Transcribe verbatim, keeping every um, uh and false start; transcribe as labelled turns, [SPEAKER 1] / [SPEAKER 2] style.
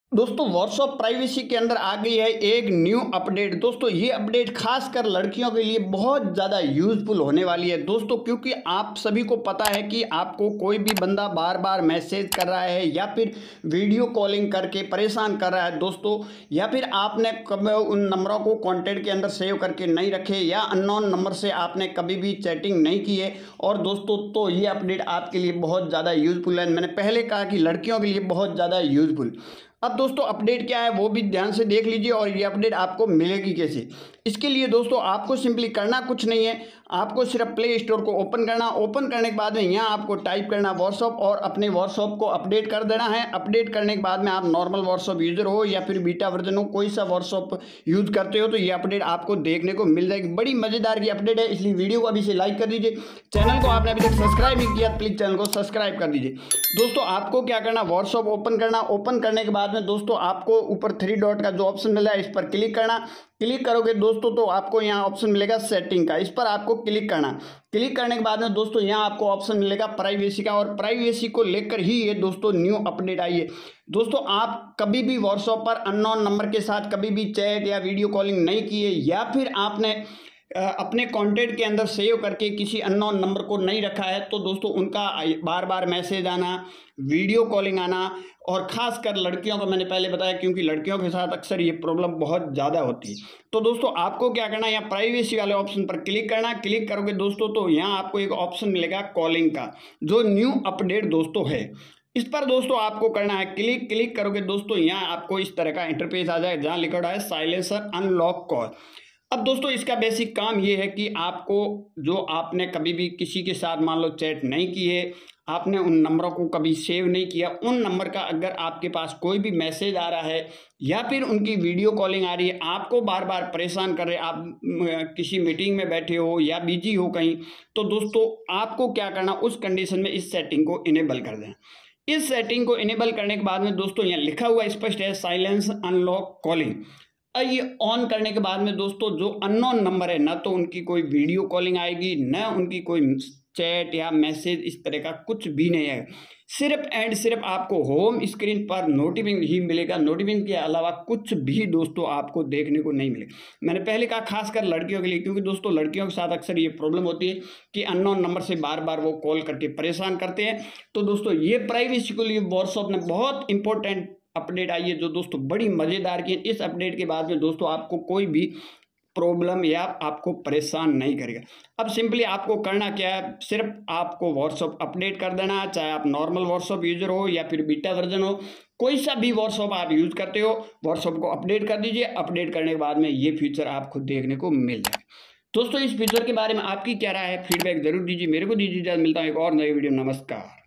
[SPEAKER 1] दोस्तों WhatsApp privacy के अंदर आ गई है एक न्यू अपडेट। दोस्तों ये अपडेट खासकर लड़कियों के लिए बहुत ज़्यादा यूज़फुल होने वाली है दोस्तों, क्योंकि आप सभी को पता है कि आपको कोई भी बंदा बार बार मैसेज कर रहा है या फिर वीडियो कॉलिंग करके परेशान कर रहा है दोस्तों, या फिर आपने कभी उन नंबरों को कॉन्टैक्ट के अंदर सेव करके नहीं रखे या अननोन नंबर से आपने कभी भी चैटिंग नहीं की है। और दोस्तों तो ये अपडेट आपके लिए बहुत ज़्यादा यूज़फुल है। मैंने पहले कहा कि लड़कियों के लिए बहुत ज़्यादा यूज़फुल। अब दोस्तों अपडेट क्या है वो भी ध्यान से देख लीजिए और ये अपडेट आपको मिलेगी कैसे। इसके लिए दोस्तों आपको सिंपली करना कुछ नहीं है, आपको सिर्फ प्ले स्टोर को ओपन करना। ओपन करने के बाद में यहाँ आपको टाइप करना व्हाट्सअप और अपने व्हाट्सअप को अपडेट कर देना है। अपडेट करने के बाद में आप नॉर्मल व्हाट्सअप यूज़र हो या फिर बीटा वर्जन हो, कोई सा व्हाट्सअप यूज़ करते हो तो ये अपडेट आपको देखने को मिल जाएगी। बड़ी मज़ेदार की अपडेट है, इसलिए वीडियो को अभी से लाइक कर दीजिए। चैनल को आपने अभी तक सब्सक्राइब नहीं किया प्लीज़ चैनल को सब्सक्राइब कर दीजिए। दोस्तों आपको क्या करना, व्हाट्सअप ओपन करना। ओपन करने के बाद में दोस्तों आपको ऊपर थ्री डॉट का जो ऑप्शन मिला है इस पर क्लिक करना। क्लिक करोगे दोस्तों तो आपको यहाँ ऑप्शन मिलेगा सेटिंग का, इस पर आपको क्लिक करना। क्लिक करने के बाद में दोस्तों यहाँ आपको ऑप्शन मिलेगा प्राइवेसी का, और प्राइवेसी को लेकर ही ये दोस्तों न्यू अपडेट आई है। दोस्तों आप कभी भी व्हाट्सएप पर अननोन नंबर के साथ कभी भी चैट या वीडियो कॉलिंग नहीं की है, या फिर आपने अपने कॉन्टैक्ट के अंदर सेव करके किसी अननोन नंबर को नहीं रखा है, तो दोस्तों उनका बार बार मैसेज आना, वीडियो कॉलिंग आना, और ख़ासकर लड़कियों को मैंने पहले बताया क्योंकि लड़कियों के साथ अक्सर ये प्रॉब्लम बहुत ज़्यादा होती है। तो दोस्तों आपको क्या करना है, यहाँ प्राइवेसी वाले ऑप्शन पर क्लिक करना। क्लिक करोगे दोस्तों तो यहाँ आपको एक ऑप्शन मिलेगा कॉलिंग का, जो न्यू अपडेट दोस्तों है। इस पर दोस्तों आपको करना है क्लिक। क्लिक करोगे दोस्तों यहाँ आपको इस तरह का इंटरफेस आ जाएगा जहाँ लिखा हुआ है साइलेंसर अनलॉक कॉल। अब दोस्तों इसका बेसिक काम ये है कि आपको जो आपने कभी भी किसी के साथ मान लो चैट नहीं की है, आपने उन नंबरों को कभी सेव नहीं किया, उन नंबर का अगर आपके पास कोई भी मैसेज आ रहा है या फिर उनकी वीडियो कॉलिंग आ रही है, आपको बार बार परेशान कर रहे, आप किसी मीटिंग में बैठे हो या बिजी हो कहीं, तो दोस्तों आपको क्या करना, उस कंडीशन में इस सेटिंग को इनेबल कर देना। इस सेटिंग को इनेबल करने के बाद में दोस्तों यहाँ लिखा हुआ स्पष्ट है साइलेंस अनलॉक कॉलिंग। ये ऑन करने के बाद में दोस्तों जो अननोन नंबर है ना तो उनकी कोई वीडियो कॉलिंग आएगी, ना उनकी कोई चैट या मैसेज, इस तरह का कुछ भी नहीं आएगा। सिर्फ एंड सिर्फ आपको होम स्क्रीन पर नोटिफिकेशन ही मिलेगा, नोटिफिकेशन के अलावा कुछ भी दोस्तों आपको देखने को नहीं मिलेगा। मैंने पहले कहा खासकर लड़कियों के लिए, क्योंकि दोस्तों लड़कियों के साथ अक्सर ये प्रॉब्लम होती है कि अननोन नंबर से बार बार वो कॉल करके परेशान करते हैं। तो दोस्तों ये प्राइवेसी के लिए व्हाट्सएप ने बहुत इंपॉर्टेंट अपडेट आई है जो दोस्तों बड़ी मज़ेदार की है। इस अपडेट के बाद में दोस्तों आपको कोई भी प्रॉब्लम या आपको परेशान नहीं करेगा। अब सिंपली आपको करना क्या है, सिर्फ आपको व्हाट्सएप अपडेट कर देना, चाहे आप नॉर्मल व्हाट्सएप यूजर हो या फिर बीटा वर्जन हो, कोई सा भी व्हाट्सएप आप यूज़ करते हो, व्हाट्सएप को अपडेट कर दीजिए। अपडेट करने के बाद में ये फीचर आपको देखने को मिल जाएगा। दोस्तों इस फीचर के बारे में आपकी क्या राय है, फीडबैक जरूर दीजिए, मेरे को दीजिए। मिलता है एक और नई वीडियो। नमस्कार।